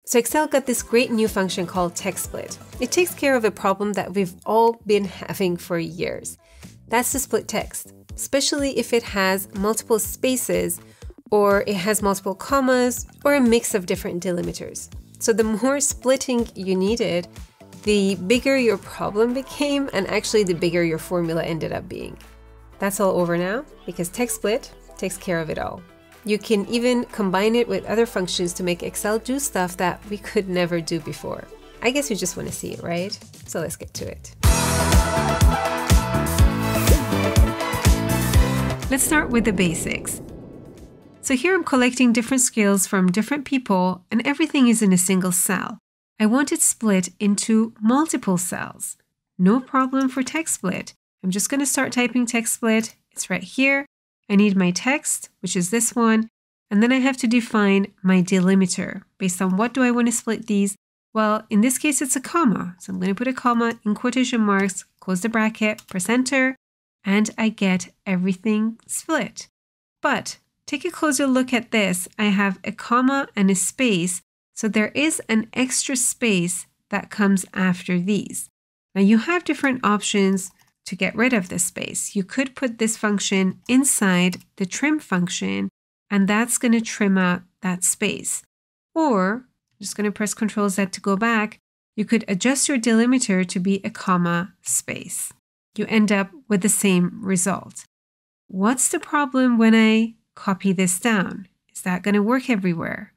So Excel got this great new function called TEXTSPLIT. It takes care of a problem that we've all been having for years. That's to split text, especially if it has multiple spaces or it has multiple commas or a mix of different delimiters. So the more splitting you needed, the bigger your problem became and actually the bigger your formula ended up being. That's all over now because TEXTSPLIT takes care of it all. You can even combine it with other functions to make Excel do stuff that we could never do before. I guess you just want to see it, right? So let's get to it. Let's start with the basics. So here I'm collecting different skills from different people and everything is in a single cell. I want it split into multiple cells. No problem for TEXTSPLIT. I'm just going to start typing TEXTSPLIT. It's right here. I need my text, which is this one, and then I have to define my delimiter. Based on what do I want to split these? Well, in this case, it's a comma. So I'm going to put a comma in quotation marks, close the bracket, press enter, and I get everything split. But take a closer look at this. I have a comma and a space, so there is an extra space that comes after these. Now you have different options to get rid of this space. You could put this function inside the trim function, and that's going to trim out that space. Or, I'm just going to press Ctrl Z to go back, you could adjust your delimiter to be a comma space. You end up with the same result. What's the problem when I copy this down? Is that going to work everywhere?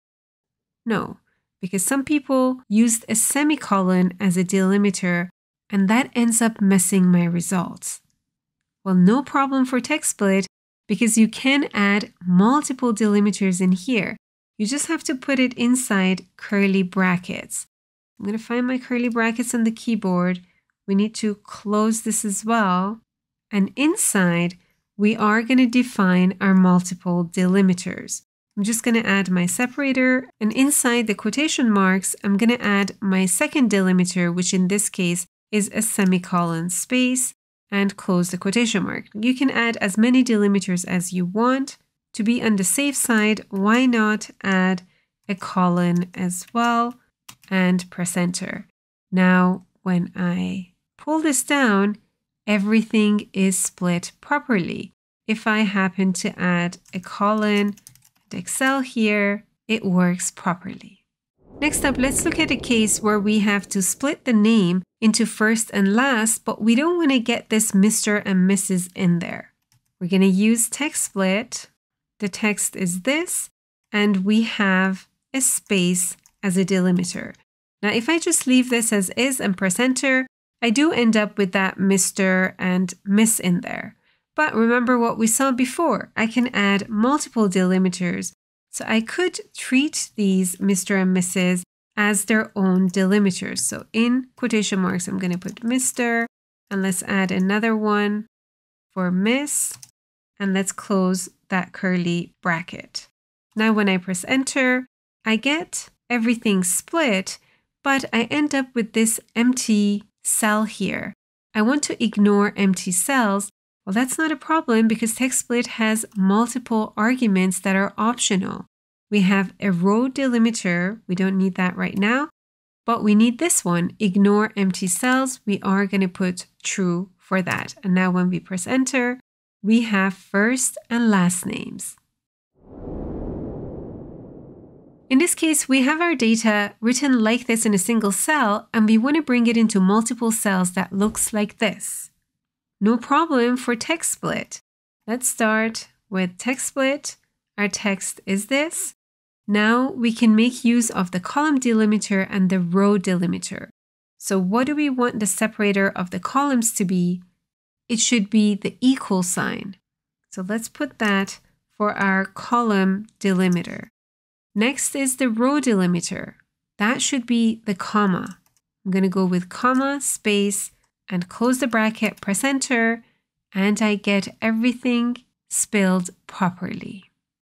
No, because some people used a semicolon as a delimiter, and that ends up messing my results. Well, no problem for TEXTSPLIT because you can add multiple delimiters in here. You just have to put it inside curly brackets. I'm going to find my curly brackets on the keyboard. We need to close this as well. And inside, we are going to define our multiple delimiters. I'm just going to add my separator, and inside the quotation marks, I'm going to add my second delimiter, which in this case is a semicolon space, and close the quotation mark. You can add as many delimiters as you want. To be on the safe side, why not add a colon as well and press enter. Now, when I pull this down, everything is split properly. If I happen to add a colon and Excel here, it works properly. Next up, let's look at a case where we have to split the name into first and last, but we don't want to get this Mr. and Mrs. in there. We're going to use TEXTSPLIT. The text is this, and we have a space as a delimiter. Now, if I just leave this as is and press enter, I do end up with that Mr. and Miss in there. But remember what we saw before. I can add multiple delimiters. So I could treat these Mr. and Mrs. as their own delimiters. So in quotation marks, I'm going to put Mr. and let's add another one for Miss. And let's close that curly bracket. Now when I press enter, I get everything split, but I end up with this empty cell here. I want to ignore empty cells. Well, that's not a problem because TEXTSPLIT has multiple arguments that are optional. We have a row delimiter. We don't need that right now, but we need this one. Ignore empty cells. We are going to put true for that. And now when we press enter, we have first and last names. In this case, we have our data written like this in a single cell, and we want to bring it into multiple cells that looks like this. No problem for TEXTSPLIT. Let's start with TEXTSPLIT. Our text is this. Now we can make use of the column delimiter and the row delimiter. So what do we want the separator of the columns to be? It should be the equal sign. So let's put that for our column delimiter. Next is the row delimiter. That should be the comma. I'm going to go with comma, space, and close the bracket, press enter, and I get everything spelled properly.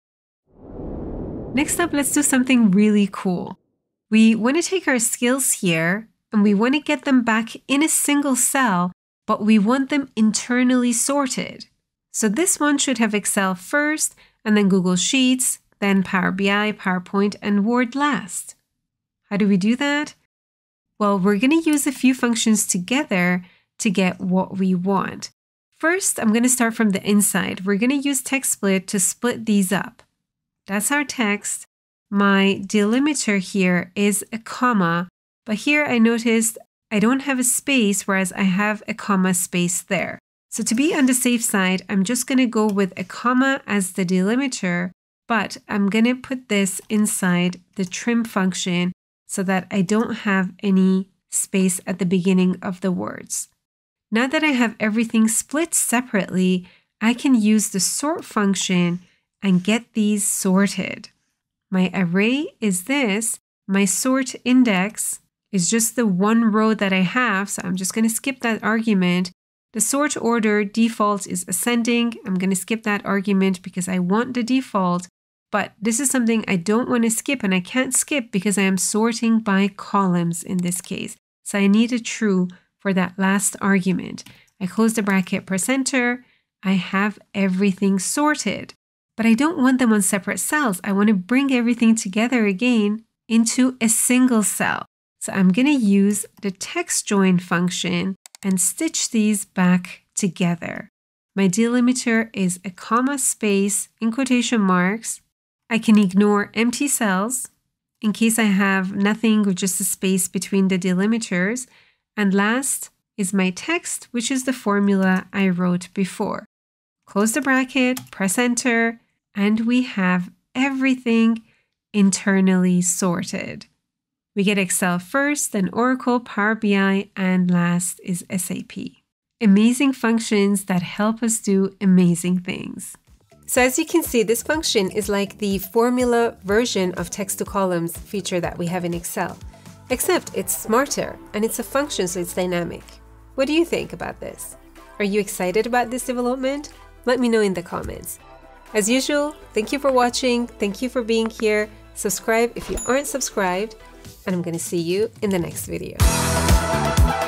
Next up, let's do something really cool. We want to take our skills here and we want to get them back in a single cell, but we want them internally sorted. So this one should have Excel first, and then Google Sheets, then Power BI, PowerPoint, and Word last. How do we do that? Well, we're going to use a few functions together to get what we want. First, I'm going to start from the inside. We're going to use TEXTSPLIT to split these up. That's our text. My delimiter here is a comma, but here I noticed I don't have a space, whereas I have a comma space there. So to be on the safe side, I'm just going to go with a comma as the delimiter, but I'm going to put this inside the trim function so that I don't have any space at the beginning of the words. Now that I have everything split separately, I can use the sort function and get these sorted. My array is this. My sort index is just the one row that I have, so I'm just going to skip that argument. The sort order default is ascending. I'm going to skip that argument because I want the default, but this is something I don't want to skip, and I can't skip because I am sorting by columns in this case. So I need a true for that last argument. I close the bracket, press enter. I have everything sorted, but I don't want them on separate cells. I want to bring everything together again into a single cell. So I'm going to use the text join function and stitch these back together. My delimiter is a comma space in quotation marks. I can ignore empty cells in case I have nothing or just a space between the delimiters. And last is my text, which is the formula I wrote before. Close the bracket, press enter, and we have everything internally sorted. We get Excel first, then Oracle, Power BI, and last is SAP. Amazing functions that help us do amazing things. So as you can see, this function is like the formula version of text to columns feature that we have in Excel, except it's smarter and it's a function, so it's dynamic. What do you think about this? Are you excited about this development? Let me know in the comments. As usual, thank you for watching. Thank you for being here. Subscribe if you aren't subscribed, and I'm going to see you in the next video.